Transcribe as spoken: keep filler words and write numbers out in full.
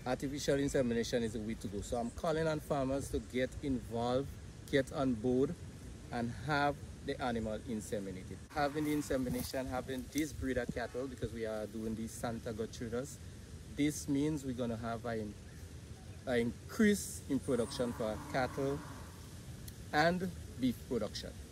artificial insemination is the way to go. So I'm calling on farmers to get involved, get on board, and have the animal inseminated. Having the insemination, having these breeder cattle, because we are doing these Santa Gertrudis, this means we're going to have an increase in production for cattle and beef production.